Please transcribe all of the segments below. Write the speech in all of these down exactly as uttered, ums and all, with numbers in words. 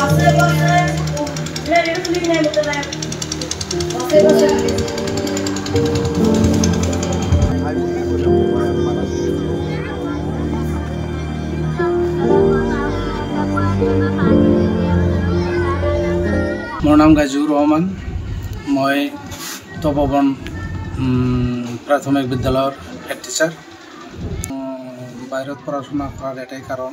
मोर नाम गाजिउर रहमान मैं तपोवन प्राथमिक विद्यालय हेड टीचार बाहिरत पढ़ाशुना करार एटाई कारण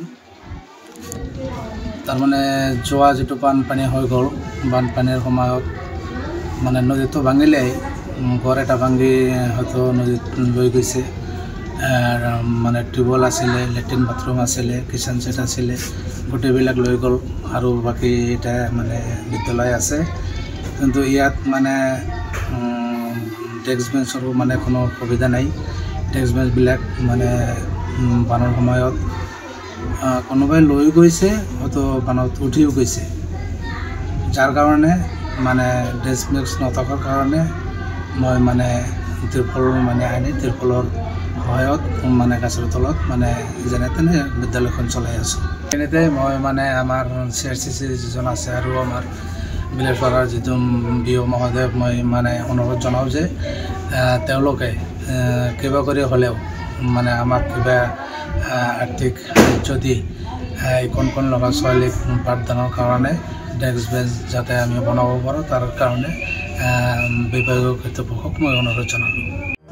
तार माने जोआ जितु बानपानी हय गल बानपानीर समयत माने नदीतो भांगिले घर एटा भांगी हयतो नदीत लई गइसे माने टिউবৱেল आছিলে लेट्रिन बाथरूम आছিলে किचन सेट आছিলে गोटेबिलाक लई गल और बाकी এটা মানে বিদ্যালয় আছে কিন্তু ইয়াত মানে ডেস্ক বেঞ্চৰ মানে কোনো সুবিধা নাই ডেস্ক বেঞ্চ বিলাক মানে বানৰ সময়ত কোনোবাই লৈ গৈছে হয়তো বানত উঠিও গৈছে যাৰ কাৰণে মানে ডেস্ক বেঞ্চ নথকাৰ কাৰণে মই মানে তিৰফল মানে আনি তিৰফলৰ সহায়ত মানে গাছৰ তলত মানে যেনে তেনে বিদ্যালয়খন চলাই আছো এনেতে মই মানে আমাৰ সিআরসিসি যিজন আছে আৰু আমাৰ বিলেশ্বৰ যিটো বিও মহোদয় মই মানে অনুৰোধ জনাও যে তেওঁলোকে কিবা কৰি হলেও মানে আমাক কিবা আৰ্থিক যদি কোন কোন ল'ৰা ছোৱালীক পাঠদানৰ কাৰণে ডেস্ক বেঞ্চ যাতে আমি বনাব পাৰোঁ তাৰ কাৰণে বিভাগীয় কৰ্তৃপক্ষক মই অনুৰোধ জনালোঁ।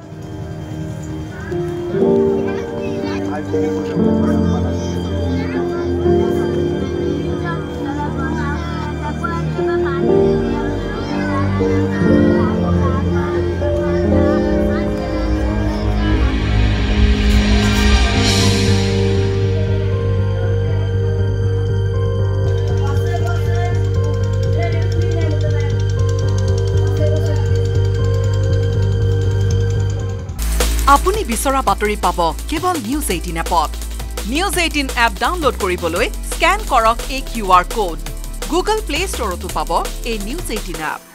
আপুনি বিচৰা বাতৰি পাব কেৱল নিউজ এইটিন এপত নিউজ এইটিন এপ ডাউনলোড কৰিবলৈ স্ক্যান কৰক এই Q R code Google play ষ্টৰতো পাব এই নিউজ এইটিন এপ।